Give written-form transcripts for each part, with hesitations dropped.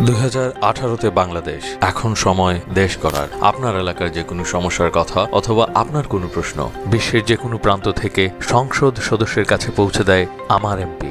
2018-তে বাংলাদেশ, এখন সময় দেশ গড়ার। আপনার এলাকার যে কোনো সমস্যার কথা অথবা আপনার কোনো প্রশ্ন বিশ্বের যে কোনো প্রান্ত থেকে সংসদ সদস্যের কাছে পৌঁছে দেয় আমার এমপি।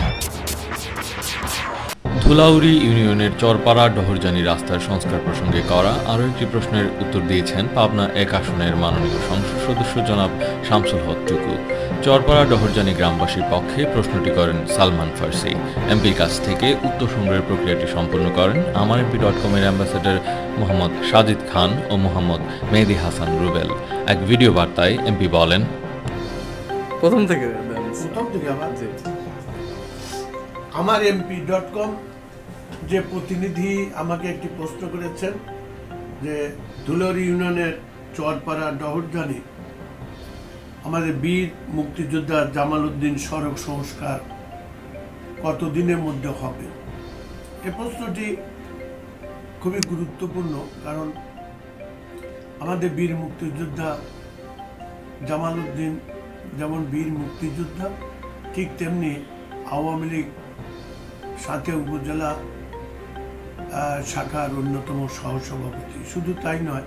ধুলাউড়ি ইউনিয়নের চরপাড়া ডহরজানি রাস্তার সংস্কার প্রসঙ্গে করা আরও একটি প্রশ্নের উত্তর দিয়েছেন পাবনা 1 আসনের মাননীয় সংসদ সদস্য জনাব শামসুল হক টুকু। চরপাড়া ডহরজানি গ্রামবাসীর পক্ষে প্রশ্নটি করেন সালমান ফার্সি। এমপির কাছ থেকে উত্তর সংগ্রহের প্রক্রিয়াটি সম্পন্ন করেন আমারএমপি.com এর অ্যাম্বাসেডর মোহাম্মদ সাজিদ খান ও মোহাম্মদ মেহেদি হাসান রুবেল। এক ভিডিও বার্তায় এমপি বলেন, প্রথম থেকে আমারএমপি.com যে প্রতিনিধি আমাকে একটি প্রশ্ন করেছেন যে ধুলাউড়ি ইউনিয়নের চরপাড়া ডহরজানি আমাদের বীর মুক্তিযোদ্ধা জামাল উদ্দিন সড়ক সংস্কার কতদিনের মধ্যে হবে। এই প্রশ্নটি খুবই গুরুত্বপূর্ণ, কারণ আমাদের বীর মুক্তিযোদ্ধা জামাল উদ্দিন যেমন বীর মুক্তিযোদ্ধা, ঠিক তেমনি আওয়ামী লীগ সাথে উপজেলা শাখার অন্যতম সহসভাপতি। শুধু তাই নয়,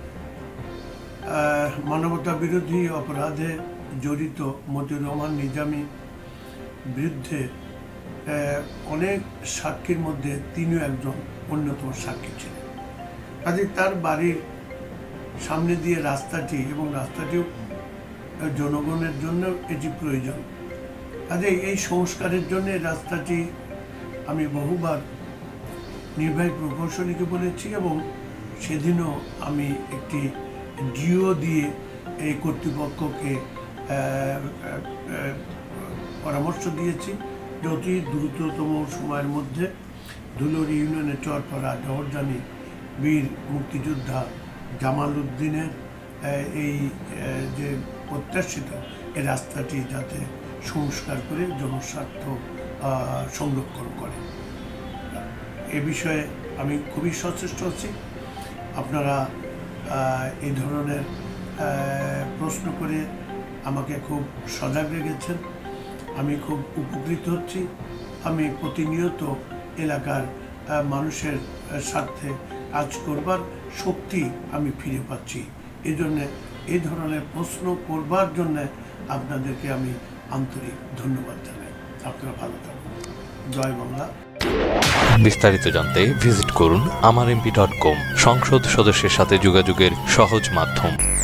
মানবতা বিরোধী অপরাধে জড়িত মতিউর রহমান নিজামী বিরুদ্ধে অনেক সাক্ষীর মধ্যে তিনিও একজন অন্যতম সাক্ষী ছিলেন। কাজে তার বাড়ির সামনে দিয়ে রাস্তাটি, এবং রাস্তাটিও জনগণের জন্য এটি প্রয়োজন। কাজে এই সংস্কারের জন্য রাস্তাটি আমি বহুবার নির্বাহী প্রকৌশলীকে বলেছি, এবং সেদিনও আমি একটি ডিও দিয়ে এই কর্তৃপক্ষকে পরামর্শ দিয়েছি যে অতি দ্রুততম সময়ের মধ্যে ধুলাউড়ি ইউনিয়নের চরপাড়া ডহরজানি বীর মুক্তিযোদ্ধা জামাল উদ্দিনের এই যে প্রত্যাশিত এই রাস্তাটি যাতে সংস্কার করে জনস্বার্থ সংরক্ষণ করে। এ বিষয়ে আমি খুবই সচেষ্ট আছি। আপনারা এই ধরনের প্রশ্ন করে আমাকে খুব সজাগ রেখেছেন, আমি খুব উপকৃত হচ্ছি। আমি প্রতিনিয়ত এলাকার মানুষের স্বার্থে কাজ করবার শক্তি আমি ফিরে পাচ্ছি। এই জন্যে এই ধরনের প্রশ্ন করবার জন্যে আপনাদেরকে আমি আন্তরিক ধন্যবাদ জানাই। আপনারা ভালো থাকুন। জয় বাংলা। বিস্তারিত জানতে ভিজিট করুন আমারএমপি.com, সংসদ সদস্যের সাথে যোগাযোগের সহজ মাধ্যম।